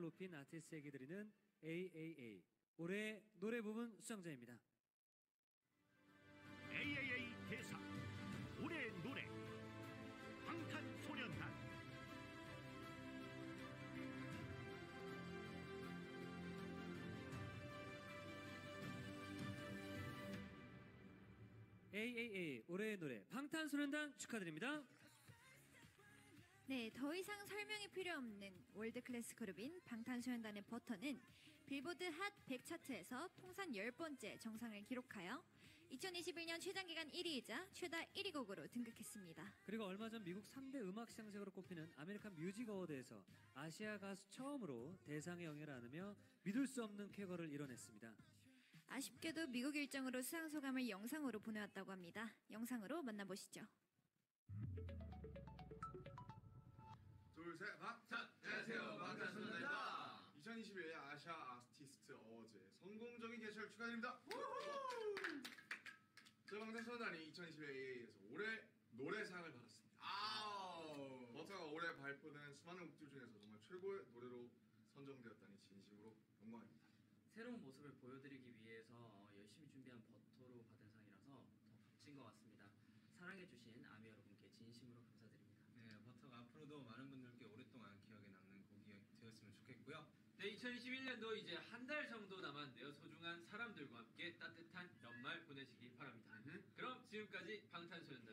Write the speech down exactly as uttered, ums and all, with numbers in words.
높인 아티스트에게 드리는 에이에이에이 올해 노래 부분 수상자입니다. 에이에이에이 대상 올해 노래 방탄소년단. 에이에이에이 올해의 노래 방탄소년단 축하드립니다. 네, 더 이상 설명이 필요 없는 월드클래스 그룹인 방탄소년단의 버터는 빌보드 핫 백 차트에서 통산 열 번째 정상을 기록하여 이천이십일 년 최장기간 일 위이자 최다 일 위 곡으로 등극했습니다. 그리고 얼마 전 미국 삼 대 음악 시상식으로 꼽히는 아메리칸 뮤직 어워드에서 아시아 가수 처음으로 대상에 영예를 안으며 믿을 수 없는 쾌거를 이뤄냈습니다. 아쉽게도 미국 일정으로 수상 소감을 영상으로 보내왔다고 합니다. 영상으로 만나보시죠. 둘, 셋, 방탄! 안녕하세요, 방탄소년단입니다. 이천이십일 아시아 아티스트 어워즈 성공적인 개최를 축하드립니다. 저희 방탄소년단이 이천이십일 에이에이에서 올해 노래상을 받았습니다. 아우. 버터가 올해 발표된 수많은 곡들 중에서 정말 최고의 노래로 선정되었다니 진심으로 영광입니다. 새로운 모습을 보여드리기 위해서 열심히 준비한 버터로 받은 상이라서 더 값진 것 같습니다. 사랑해주신 아미 여러분께 진심으로 감사드립니다. 네, 버터가 앞으로도 많은 분들께 오랫동안 기억에 남는 곡이 되었으면 좋겠고요. 네, 이천이십일 년도 이제 한 달 정도 남았는데요. 소중한 사람들과 함께 따뜻한 연말 보내시기 바랍니다. 그럼 지금까지 방탄소년단